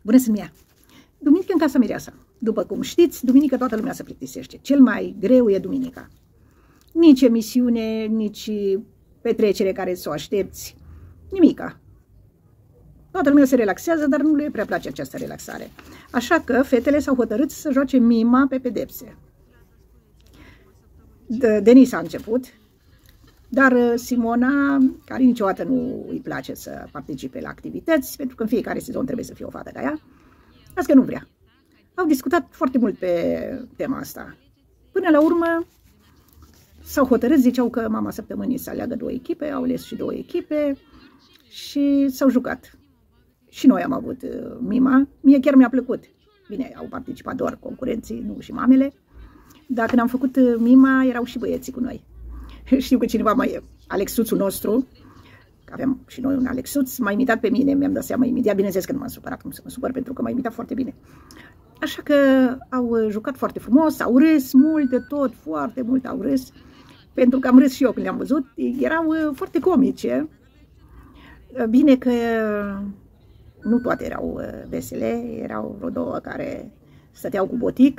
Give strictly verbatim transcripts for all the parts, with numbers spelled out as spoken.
Bună sunt mea! Duminică în Casa Mireasa. După cum știți, duminică toată lumea se plictisește. Cel mai greu e duminica. Nici emisiune, nici petrecere care să o aștepți. Nimica. Toată lumea se relaxează, dar nu le prea place această relaxare. Așa că fetele s-au hotărât să joace mima pe pedepse. Denis a început, dar Simona, care niciodată nu îi place să participe la activități, pentru că în fiecare sezon trebuie să fie o fată ca ea, asta că nu vrea. Au discutat foarte mult pe tema asta. Până la urmă s-au hotărât, ziceau că mama săptămânii să aleagă două echipe, au ales și două echipe și s-au jucat. Și noi am avut mima, mie chiar mi-a plăcut. Bine, au participat doar concurenții, nu și mamele, dar când am făcut mima erau și băieții cu noi. Știu că cineva mai, Alexuțul nostru, că aveam și noi un Alexuț, m-a imitat pe mine, mi-am dat seama imediat, bineînțeles că nu m-am supărat, cum să mă supăr, pentru că m-a imitat foarte bine. Așa că au jucat foarte frumos, au râs mult de tot, foarte mult au râs, pentru că am râs și eu când le-am văzut, erau foarte comice. Bine că nu toate erau vesele, erau vreo două care stăteau cu botic,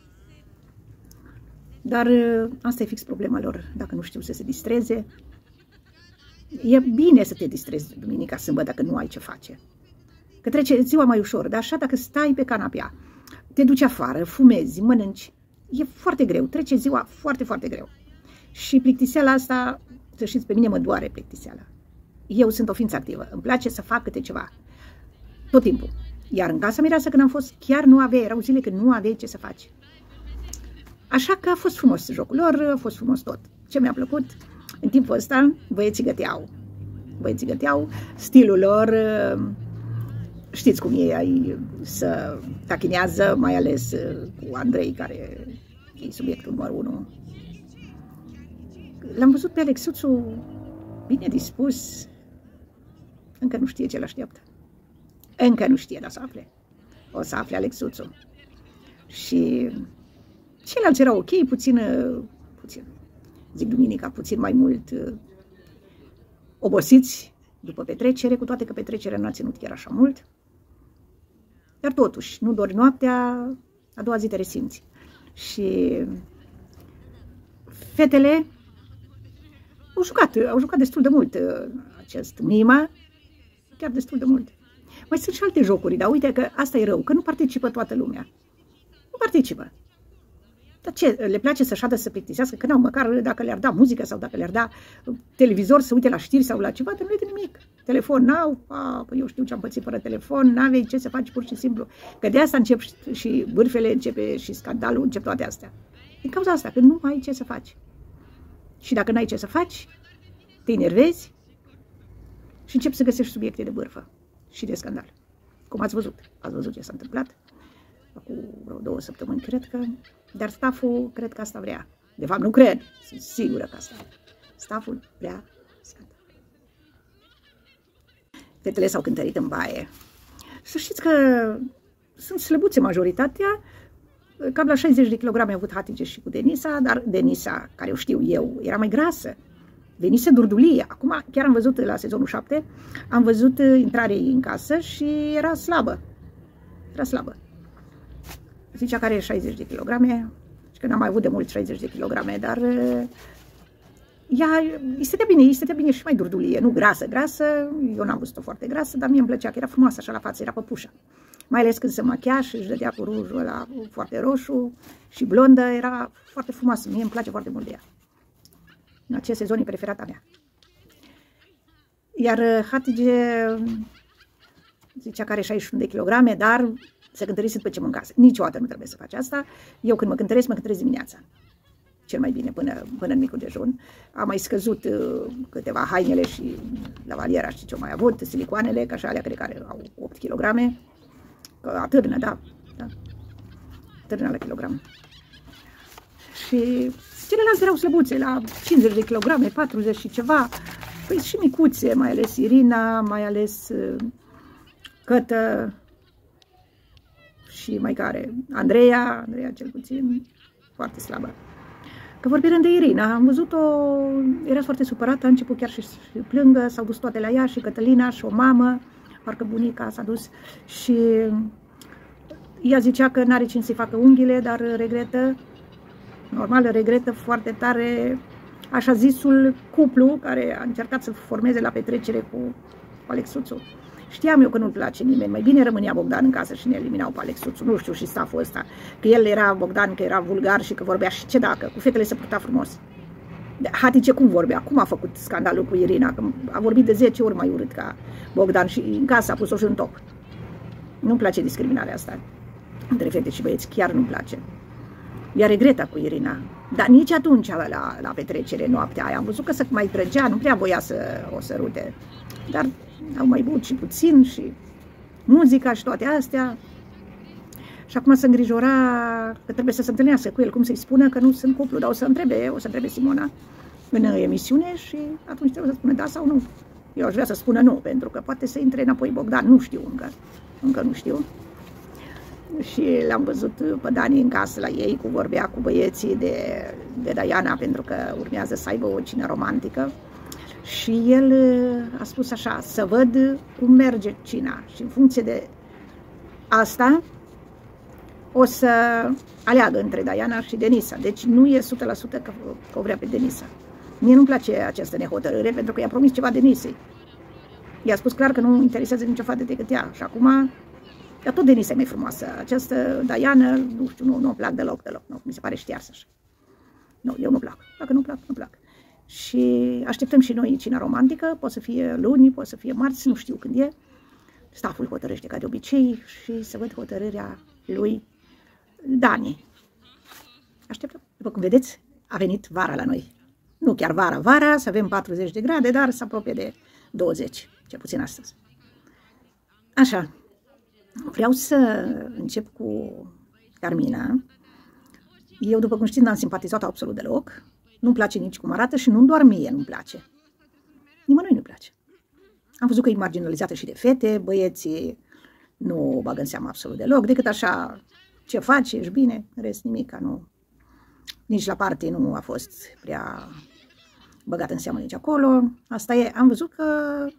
dar asta e fix problema lor, dacă nu știu să se distreze. E bine să te distrezi duminica, sâmbătă, dacă nu ai ce face. Că trece ziua mai ușor, dar așa dacă stai pe canapea, te duci afară, fumezi, mănânci, e foarte greu, trece ziua foarte, foarte greu. Și plictiseala asta, să știți, pe mine mă doare plictiseala. Eu sunt o ființă activă, îmi place să fac câte ceva, tot timpul. Iar în Casa Mireasă, când am fost, chiar nu aveai, erau zile când nu aveai ce să faci. Așa că a fost frumos jocul lor, a fost frumos tot. Ce mi-a plăcut, în timpul ăsta, băieții găteau. Băieții găteau, stilul lor, știți cum e, ai să tachinează, mai ales cu Andrei, care e subiectul numărul unu. L-am văzut pe Alexuțu bine dispus, încă nu știe ce l-așteaptă. Încă nu știe, dar să afle. O să afle Alexuțu. Și ceilalți erau ok, puțin, puțin, zic duminica, puțin mai mult obosiți după petrecere, cu toate că petrecerea nu a ținut chiar așa mult. Dar totuși, nu dori noaptea, a doua zi te resimți. Și fetele au jucat, au jucat destul de mult acest mima, chiar destul de mult. Mai sunt și alte jocuri, dar uite că asta e rău, că nu participă toată lumea. Nu participă. Dar ce, le place să șadă să plictisească, că n-au, măcar dacă le-ar da muzică sau dacă le-ar da televizor să uite la știri sau la ceva, dar nu e de nimic. Telefon n-au, eu știu ce am pățit fără telefon, n-avei ce să faci pur și simplu. Că de asta încep și bârfele, începe și scandalul, încep toate astea. Din cauza asta, că nu ai ce să faci. Și dacă n-ai ce să faci, te enervezi și începi să găsești subiecte de bârfă și de scandal. Cum ați văzut, ați văzut ce s-a întâmplat. Acum vreo două săptămâni, cred că, dar stafful cred că asta vrea. De fapt, nu cred, sunt sigură că asta vrea. Stafful vrea scandal. Fetele s-au cântărit în baie. Să știți că sunt slăbuțe majoritatea, cam la șaizeci de kilograme a avut Hatice și cu Denisa, dar Denisa, care o știu eu, era mai grasă. Venise durdulie. Acum, chiar am văzut la sezonul șapte, am văzut intrarea ei în casă și era slabă. Era slabă. Zicea că are șaizeci de kilograme, și că n-am mai avut de mult șaizeci de kilograme, dar ea îi stătea bine, îi stătea bine și mai durdulie, nu grasă, grasă, eu n-am văzut-o foarte grasă, dar mie îmi plăcea, că era frumoasă așa la față, era păpușă. Mai ales când se machia și își dădea cu rujul ăla foarte roșu și blondă, era foarte frumoasă, mie îmi place foarte mult de ea. În acest sezon e preferata mea. Iar Hatice zicea că are șaizeci și unu de kilograme, dar se cântărise după ce mâncase. Niciodată nu trebuie să faci asta. Eu când mă cântăresc, mă cântăresc dimineața. Cel mai bine, până, până în micul dejun. Am mai scăzut uh, câteva hainele și lavaliera, știi ce au mai avut, silicoanele, că așa alea cred că au opt kilograme. Că atârnă, da. da. Atârnă la kilogram. Și celelalte erau slăbuțe, la cincizeci de kilograme, patruzeci și ceva. Păi și micuțe, mai ales Irina, mai ales uh, Cătă, și mai care, Andreea, Andreea cel puțin, foarte slabă. Că vorbim de Irina, am văzut-o, era foarte supărată, a început chiar și plângă, s-au dus toate la ea, și Cătălina, și o mamă, parcă bunica s-a dus și ea zicea că n-are cine să-i facă unghiile, dar regretă, normal, regretă foarte tare așa zisul cuplu care a încercat să-l formeze la petrecere cu Alexuțu. Știam eu că nu-l place nimeni, mai bine rămânea Bogdan în casă și ne eliminau pe Alexuțu, nu știu, și staful ăsta, că el era Bogdan, că era vulgar și că vorbea și ce dacă, cu fetele se purta frumos. Hatice cum vorbea, cum a făcut scandalul cu Irina, că a vorbit de zece ori mai urât ca Bogdan și în casă a pus-o și în top. Nu-mi place discriminarea asta între fete și băieți, chiar nu-mi place. Ea regreta cu Irina, dar nici atunci la, la petrecere noaptea aia am văzut că se mai trăgea, nu prea voia să o sărute, dar au mai băut și puțin și muzica și toate astea. Și acum se îngrijora că trebuie să se întâlnească cu el, cum să-i spună că nu sunt cuplu, dar o să întrebe, o să întrebe Simona în emisiune și atunci trebuie să spună da sau nu. Eu aș vrea să spună nu, pentru că poate să intre înapoi Bogdan, nu știu încă, încă nu știu. Și l-am văzut pe Dani în casă la ei, cu vorbea cu băieții de, de Diana, pentru că urmează să aibă o cină romantică. Și el a spus așa, să văd cum merge cina și în funcție de asta o să aleagă între Diana și Denisa. Deci nu e o sută la sută că, că o vrea pe Denisa. Mie nu-mi place această nehotărâre pentru că i-a promis ceva Denisei. I-a spus clar că nu interesează nicio fată decât ea. Și acum, dar tot Denisa e mai frumoasă. Această Diana, nu știu, nu, nu-mi plac deloc, deloc. Nu, mi se pare știarsă așa. Nu, eu nu plac. Dacă nu plac, nu plac. Și așteptăm și noi cina romantică, poate să fie luni, poate să fie marți, nu știu când e. Staful hotărăște ca de obicei și să văd hotărârea lui Dani. Așteptăm. După cum vedeți, a venit vara la noi. Nu chiar vara, vara, să avem patruzeci de grade, dar se apropie de douăzeci, cel puțin astăzi. Așa, vreau să încep cu Carmina. Eu, după cum știți, n-am simpatizat absolut deloc. Nu-mi place nici cum arată și nu doar mie nu-mi place. Nimănui nu-mi place. Am văzut că e marginalizată și de fete, băieții nu o bagă în seamă absolut deloc, decât așa, ce faci, ești bine, în rest nimica, nu. Nici la party nu a fost prea băgat în seamă nici acolo. Asta e, am văzut că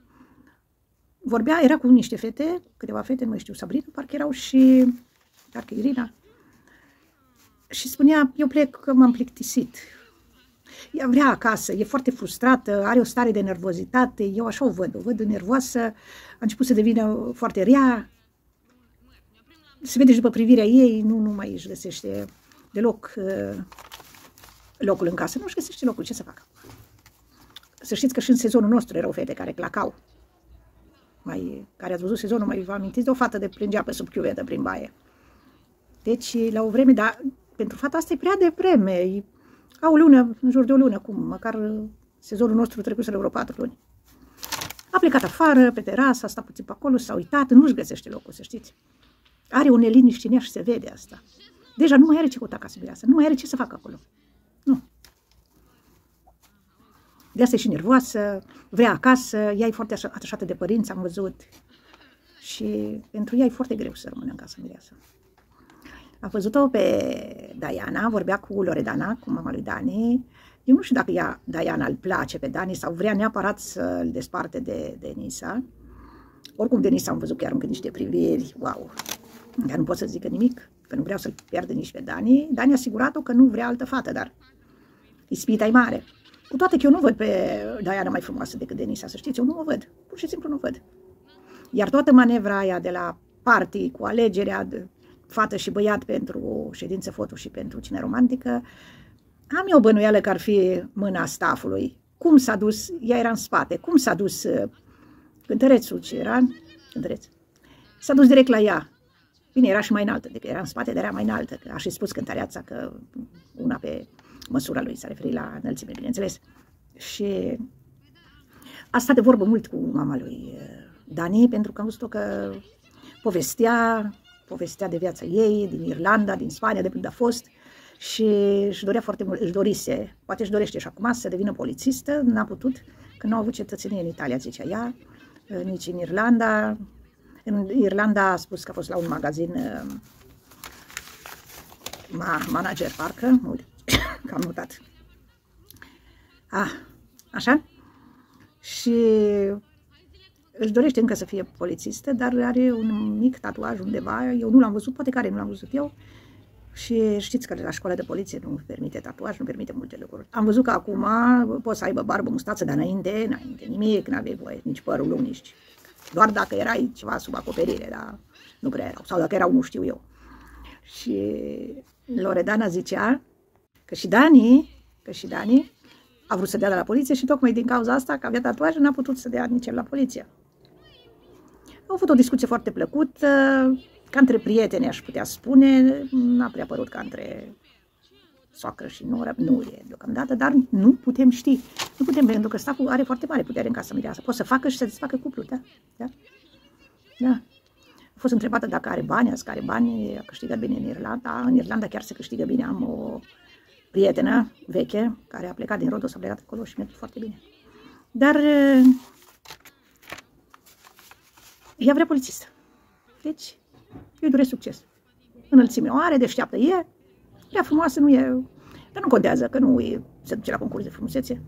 vorbea, era cu niște fete, câteva fete, nu mai știu, Sabrina, parcă erau și, parcă Irina. Și spunea, eu plec că m-am plictisit. Ea vrea acasă, e foarte frustrată, are o stare de nervozitate, eu așa o văd, o văd nervoasă, a început să devină foarte rea, se vede și după privirea ei, nu, nu mai își găsește deloc uh, locul în casă, nu își găsește locul, ce să facă? Să știți că și în sezonul nostru erau fete care clacau, mai, care ați văzut sezonul, mai vă amintiți de o fată de plângea pe sub chiuvetă prin baie. Deci, la o vreme, dar pentru fata asta e prea devreme, e ca o lună, în jur de o lună, cum, măcar sezonul nostru trecuse la vreo patru luni. A plecat afară, pe terasă, a stat puțin pe acolo, s-a uitat, nu-și găsește locul, să știți. Are o neliniște în ea și se vede asta. Deja nu mai are ce căuta ca să mireasă, nu mai are ce să facă acolo. Nu. De asta e și nervoasă, vrea acasă, ea e foarte atașată de părinți, am văzut. Și pentru ea e foarte greu să rămână în casă mireasă. A văzut-o pe Diana, vorbea cu Loredana, cu mama lui Dani. Eu nu știu dacă ea, Diana îl place pe Dani sau vrea neapărat să-l desparte de Denisa. Oricum Denisa am văzut că aruncă niște priviri, wow. Dar nu pot să zică nimic, că nu vreau să-l pierde nici pe Dani. Dani a asigurat-o că nu vrea altă fată, dar ispita e mare. Cu toate că eu nu văd pe Diana mai frumoasă decât Denisa, să știți, eu nu o văd, pur și simplu nu o văd. Iar toată manevra aia de la party cu alegerea de fată și băiat pentru ședință foto și pentru cine romantică, am eu o bănuială că ar fi mâna staffului. Cum s-a dus, ea era în spate, cum s-a dus cântărețul ce era, cântăreț, s-a dus direct la ea. Bine, era și mai înaltă, decât era în spate, dar era mai înaltă, că a și spus cântăreața că una pe măsura lui, s-a referit la înălțime, bineînțeles. Și a stat de vorbă mult cu mama lui Dani, pentru că am văzut-o că povestea, povestea de viața ei, din Irlanda, din Spania, de când a fost, și își dorea foarte mult, își dorise, poate își dorește și acum să devină polițistă, n-a putut, că nu a avut cetățenie în Italia, zicea ea, nici în Irlanda. În Irlanda a spus că a fost la un magazin ma, manager, parcă, uite, că am notat. Ah, așa? Și își dorește încă să fie polițistă, dar are un mic tatuaj undeva, eu nu l-am văzut, poate care nu l-am văzut eu. Și știți că la școala de poliție nu permite tatuaj, nu permite multe lucruri. Am văzut că acum poți să aibă barbă, mustață, dar înainte, înainte nimic, n-aveai voie, nici părul lung, nici... Doar dacă erai ceva sub acoperire, dar nu prea erau. Sau dacă erau, nu știu eu. Și Loredana zicea că și Dani, că și Dani a vrut să dea de la poliție și tocmai din cauza asta, că avea tatuaje, n-a putut să dea nici el la poliție. Au avut o discuție foarte plăcută, ca între prieteni, aș putea spune, n-a prea părut ca între soacră și noră, nu e deocamdată, dar nu putem ști. Nu putem, pentru că staful are foarte mare putere în casa mireasă. Poate să facă și să desfacă cuplul, da? Da? Da. A fost întrebată dacă are bani, a zis că are bani, a câștigat bine în Irlanda. În Irlanda chiar se câștigă bine. Am o prietenă veche care a plecat din Rodos, a plecat acolo și merge foarte bine. Dar ea vrea polițistă. Deci, eu îi doresc succes. Înălțime o are, deșteaptă e, prea frumoasă nu e, dar nu contează, că nu e, se duce la concurs de frumusețe.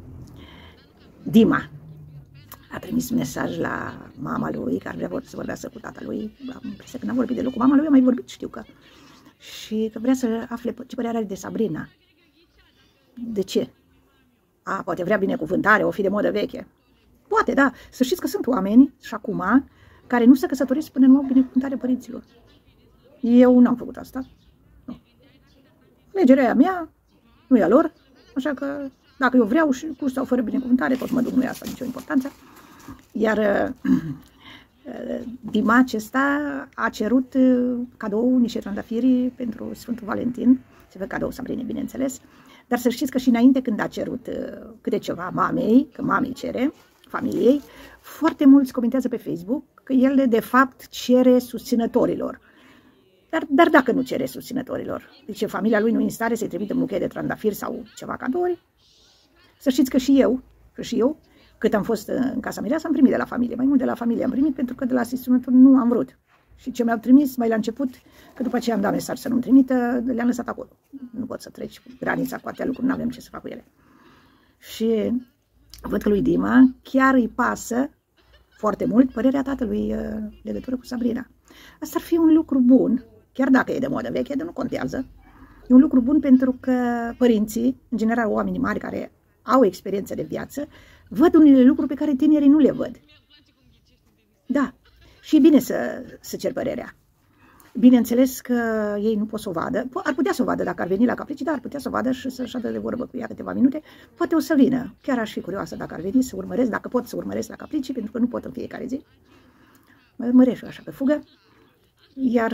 Dima a trimis mesaj la mama lui, care vrea să vorbească cu tata lui. Am impresia că n-a vorbit deloc cu mama lui, a mai vorbit, știu că. Și că vrea să afle ce părere are de Sabrina. De ce? A, poate vrea binecuvântare, o fi de modă veche. Poate, da. Să știți că sunt oameni, și acum, care nu se căsătoresc până nu au binecuvântare părinților. Eu n-am făcut asta. Nu. Alegerea aia mea, nu e a lor, așa că dacă eu vreau și cu sau fără binecuvântare, tot mă duc, nu e asta nicio importanță. Iar Dima acesta a cerut cadou, niște trandafiri pentru Sfântul Valentin, se vede cadou Sabrinei, bineînțeles, dar să știți că și înainte când a cerut câte ceva mamei, că mamei cere, familiei, foarte mulți comentează pe Facebook că el de fapt cere susținătorilor. Dar, dar dacă nu cere susținătorilor, deci familia lui nu e în stare să-i trimită un buchet de trandafiri sau ceva cadouri, să știți că și eu, că și eu, cât am fost în casa mireasă, am primit de la familie, mai mult de la familie am primit, pentru că de la susținători nu am vrut. Și ce mi-au trimis mai la început, că după aceea am dat mesaj să nu-mi trimită, le-am lăsat acolo. Nu pot să treci granița cu atâtea lucruri, nu avem ce să fac cu ele. Și văd că lui Dima chiar îi pasă foarte mult părerea tatălui în legătură cu Sabrina. Asta ar fi un lucru bun, chiar dacă e de modă veche, de nu contează. E un lucru bun pentru că părinții, în general oamenii mari care au experiență de viață, văd unele lucruri pe care tinerii nu le văd. Da, și e bine să, să cer părerea. Bineînțeles că ei nu pot să o vadă, ar putea să o vadă dacă ar veni la Caprici, dar ar putea să o vadă și să șadă de vorbă cu ea câteva minute. Poate o să vină, chiar aș fi curioasă dacă ar veni să urmăresc, dacă pot să urmăresc la Caprici, pentru că nu pot în fiecare zi. Mă urmăresc așa pe fugă. Iar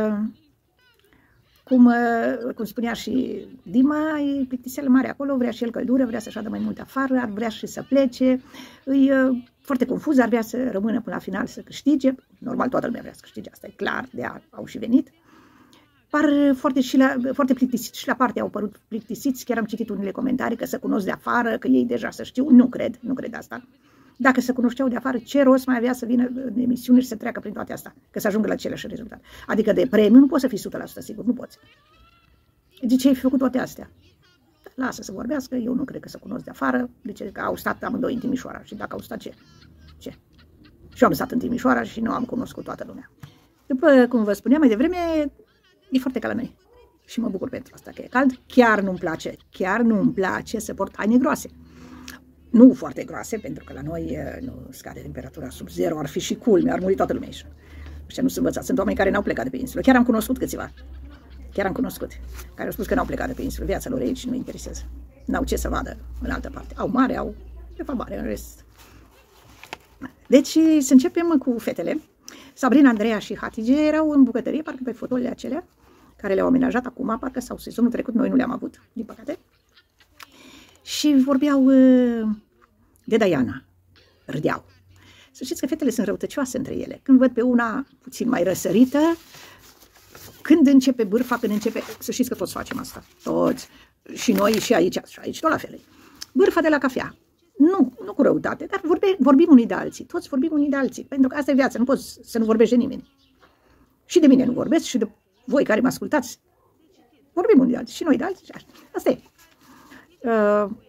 cum, cum spunea și Dima, e plictiseală mare acolo, vrea și el căldură, vrea să șadă mai mult afară, ar vrea și să plece, e foarte confuz, ar vrea să rămână până la final să câștige, normal toată lumea vrea să câștige, asta e clar, de a au și venit. Par foarte, și la, foarte plictisiți și la parte au părut plictisiți, chiar am citit unele comentarii că se cunosc de afară, că ei deja să știu, nu cred, nu cred asta. Dacă se cunoșteau de afară, ce rost mai avea să vină în emisiune și să treacă prin toate astea, că să ajungă la același rezultat. Adică de premiu nu poți să fii o sută la sută sigur, nu poți. De ce ai făcut toate astea? Lasă să vorbească, eu nu cred că se cunosc de afară, de ce? Că au stat amândoi în Timișoara și dacă au stat ce? Ce? Și eu am stat în Timișoara și nu am cunoscut toată lumea. După cum vă spuneam mai devreme, e foarte cald la noi. Și mă bucur pentru asta că e cald. Chiar nu-mi place, chiar nu-mi place să port haine groase. Nu foarte groase, pentru că la noi nu scade temperatura sub zero, ar fi și culme, ar muri toată lumea aici. Ăștia nu sunt învățați, sunt oameni care n-au plecat de pe insulă. Chiar am cunoscut câțiva, chiar am cunoscut, care au spus că n-au plecat de pe insulă. Viața lor aici nu interesează. N-au ce să vadă în altă parte. Au mare, au, de fapt mare, în rest. Deci să începem cu fetele. Sabrina, Andreea și Hatice erau în bucătărie, parcă pe fotolele acelea, care le-au amenajat acum, parcă sau sezonul trecut, noi nu le-am avut, din păcate. Și vorbeau de Diana, râdeau. Să știți că fetele sunt răutăcioase între ele. Când văd pe una puțin mai răsărită, când începe bârfa, când începe... Să știți că toți facem asta, toți. Și noi și aici, și aici, tot la fel. Bârfa de la cafea. Nu, nu cu răutate, dar vorbe, vorbim unii de alții. Toți vorbim unii de alții, pentru că asta e viața, nu poți să nu vorbești de nimeni. Și de mine nu vorbesc, și de voi care mă ascultați, vorbim unii de alții, și noi de alții. Asta e. Uh,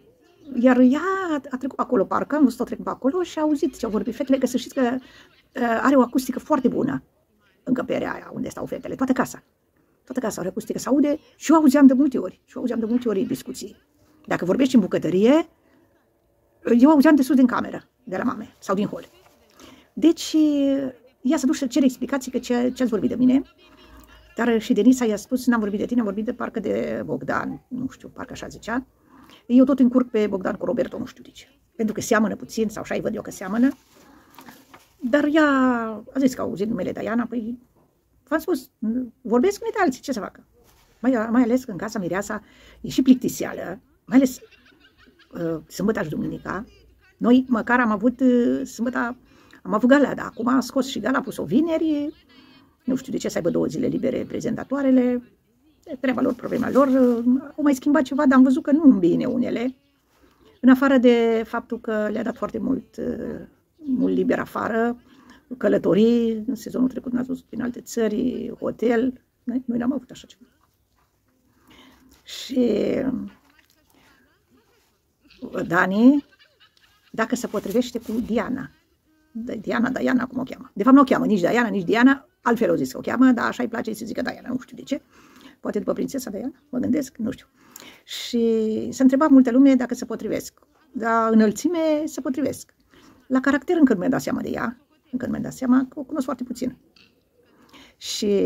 Iar ea a trecut acolo, parcă am văzut-o trec pe acolo și a auzit ce au vorbit fetele, că să știți că are o acustică foarte bună încăperea aia unde stau fetele, toată casa. Toată casa are acustică, se aude și eu auzeam de multe ori, și eu auzeam de multe ori discuții. Dacă vorbești în bucătărie, eu auzeam de sus din cameră, de la mame sau din hol. Deci, ea s-a dus să cere explicații că ce, ce ați vorbit de mine, dar și Denisa i-a spus, n-am vorbit de tine, am vorbit de parcă de Bogdan, nu știu, parcă așa zicea. Eu tot încurc pe Bogdan cu Roberto, nu știu de ce. Pentru că seamănă puțin, sau așa-i văd eu că seamănă. Dar ea a zis că a auzit numele Diana, păi v-am spus, vorbesc unii de alții, ce să facă? Mai, mai ales că în casa Mireasa e și plictisială, mai ales uh, sâmbătă și duminica. Noi măcar am avut uh, sâmbătă, am avut gala, dar acum a scos și gala, a pus-o vineri, nu știu de ce să aibă două zile libere prezentatoarele, treaba lor, problema lor, au mai schimbat ceva, dar am văzut că nu îmbine unele, în afară de faptul că le-a dat foarte mult, mult liber afară, călătorii, în sezonul trecut n-ați văzut prin alte țări, hotel, noi, noi n-am avut așa ceva. Și Dani, dacă se potrivește cu Diana, Diana, Diana, cum o cheamă? De fapt nu o cheamă nici Diana, nici Diana, altfel o zis că o cheamă, dar așa îi place să zică Diana, nu știu de ce. Poate după prințesa Diana, mă gândesc, nu știu. Și se întreba multă lume dacă se potrivesc. Dar înălțime se potrivesc. La caracter încă nu mi-am dat seama de ea, încă nu mi-am dat seama că o cunosc foarte puțin. Și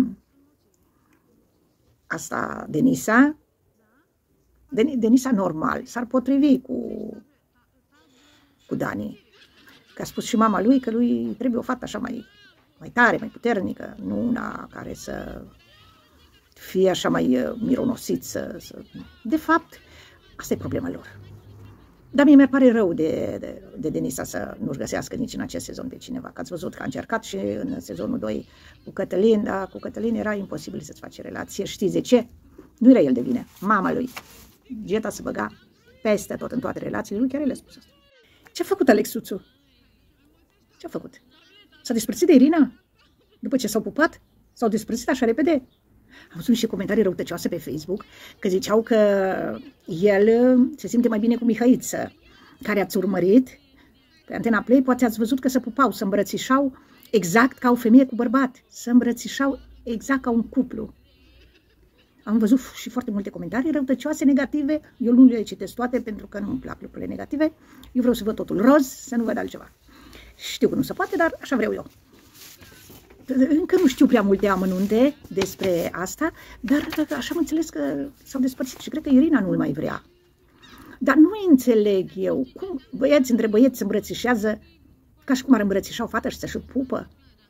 asta, Denisa, Denisa normal, s-ar potrivi cu, cu Dani. Că a spus și mama lui că lui trebuie o fată așa mai, mai tare, mai puternică, nu una care să fie așa mai mironosit. Să, să... De fapt, asta e problema lor. Dar mie mi-ar pare rău de, de, de Denisa să nu-și găsească nici în acest sezon pe cineva. Că ați văzut că a încercat și în sezonul doi cu Cătălin, dar cu Cătălin era imposibil să-ți faci relație. Știți de ce? Nu era el de vină, mama lui. Geta se băga peste tot în toate relațiile lui, chiar el a spus asta. Ce-a făcut Alexuțu? Ce-a făcut? S-a despărțit de Irina? După ce s-au pupat? S-au despărțit așa repede? Am văzut niște comentarii răutăcioase pe Facebook că ziceau că el se simte mai bine cu Mihăiță, care ați urmărit pe Antena Play, poate ați văzut că se pupau, se îmbrățișau exact ca o femeie cu bărbat, se îmbrățișau exact ca un cuplu. Am văzut și foarte multe comentarii răutăcioase, negative, eu nu le citesc toate pentru că nu-mi plac lucrurile negative, eu vreau să văd totul roz, să nu văd altceva. Știu că nu se poate, dar așa vreau eu. Încă nu știu prea multe amănunte despre asta, dar așa am înțeles că s-au despărțit și cred că Irina nu-l mai vrea. Dar nu înțeleg eu cum băieți între băieți se îmbrățișează ca și cum ar îmbrățișa o fată și să-și pupă.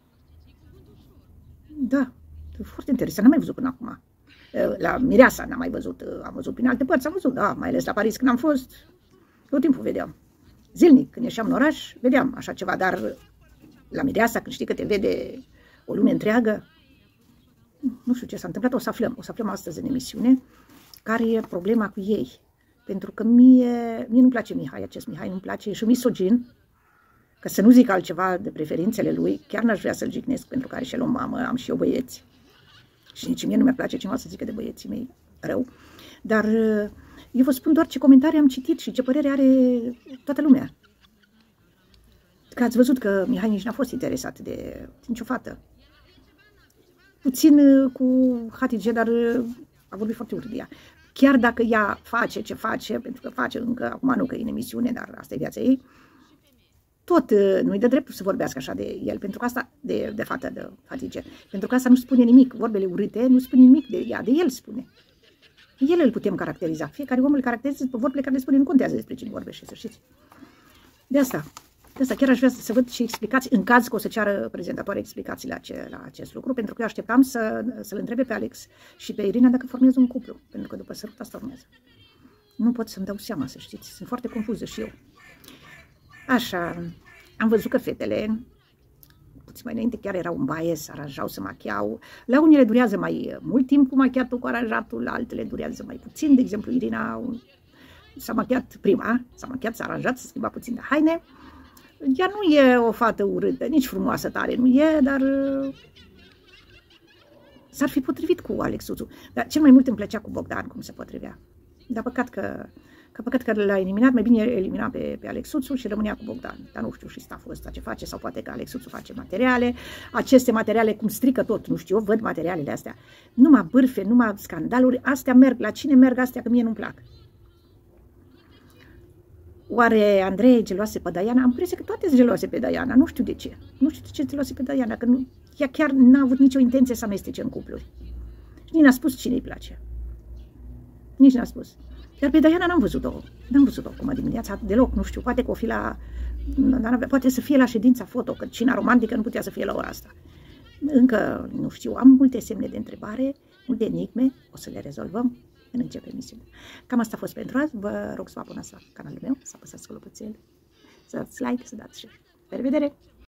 Da, foarte interesant, n-am mai văzut până acum. La Mireasa n-am mai văzut, am văzut prin alte părți, am văzut, da, mai ales la Paris când am fost, tot timpul vedeam. Zilnic, când ieșeam în oraș, vedeam așa ceva, dar la Mireasa, când știi că te vede o lume întreagă, nu știu ce s-a întâmplat, o să aflăm, o să aflăm astăzi în emisiune, care e problema cu ei. Pentru că mie, mie nu-mi place Mihai, acest Mihai nu-mi place, e și misogin, că să nu zic altceva de preferințele lui, chiar n-aș vrea să-l jignesc, pentru că are și el o mamă, am și eu băieți. Și nici mie nu mi-ar place cineva să zică de băieții mei rău. Dar eu vă spun doar ce comentarii am citit și ce părere are toată lumea. Că ați văzut că Mihai nici n-a fost interesat de nicio fată. Puțin cu Hatice, dar a vorbit foarte urât de ea. Chiar dacă ea face ce face, pentru că face încă, acum nu că e în emisiune, dar asta e viața ei, tot nu-i dă dreptul să vorbească așa de el, pentru că asta, de, de fată, de Hatice, pentru că asta nu spune nimic, vorbele urâte nu spun nimic de ea, de el spune. El îl putem caracteriza, fiecare om îl caracterizează pe vorbele care le spune, nu contează despre cine vorbește, să știți. De asta, de asta chiar aș vrea să văd și explicații, în caz că o să ceară prezentatoare explicații la, ce, la acest lucru, pentru că eu așteptam să, să-l întrebe pe Alex și pe Irina dacă formează un cuplu, pentru că după sărut asta formează. Nu pot să-mi dau seama, să știți, sunt foarte confuză și eu. Așa, am văzut că fetele, puțin mai înainte, chiar erau în baie, se aranjau, se machiau. La unele durează mai mult timp cu machiatul, cu aranjatul, la altele durează mai puțin. De exemplu, Irina s-a machiat prima, s-a machiat, s-a aranjat, s-a schimbat puțin de haine. Ea nu e o fată urâtă, nici frumoasă tare nu e, dar s-ar fi potrivit cu Alexuțu. Dar cel mai mult îmi plăcea cu Bogdan cum se potrivea. Dar păcat că Că păcat că l-a eliminat, mai bine elimina pe, pe Alexuțu și rămânea cu Bogdan. Dar nu știu și staful ăsta ce face, sau poate că Alexuțu face materiale. Aceste materiale cum strică tot, nu știu, eu văd materialele astea. Numai bârfe, numai scandaluri, astea merg. La cine merg astea, că mie nu-mi plac? Oare Andrei e geloase pe Diana? Am impresia că toate sunt geloase pe Diana, nu știu de ce. Nu știu de ce geloase pe Diana, că nu, ea chiar n-a avut nicio intenție să amestece în cupluri. Și nici n-a spus cine îi place. Nici n-a spus. Iar pe Diana n-am văzut-o. N-am văzut-o acum dimineața deloc, nu știu, poate că o fi la... Poate să fie la ședința foto, că cina romantică nu putea să fie la ora asta. Încă, nu știu, am multe semne de întrebare, multe enigme, o să le rezolvăm când începe emisiunea. Cam asta a fost pentru azi, vă rog să vă abonați la canalul meu, să apăsați clopoțel, să dați like, să dați share. Pe revedere!